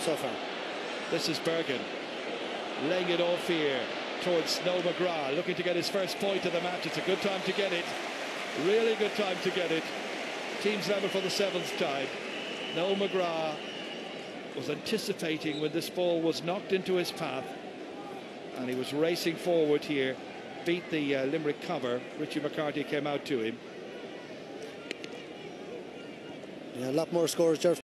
so far. This is Bergen laying it off here towards Noel McGrath, looking to get his first point of the match. It's a good time to get it, really good time to get it. Teams level for the 7th time. Noel McGrath was anticipating when this ball was knocked into his path, and he was racing forward here, beat the Limerick cover. Richie McCarthy came out to him. Yeah, a lot more scores, Jeff.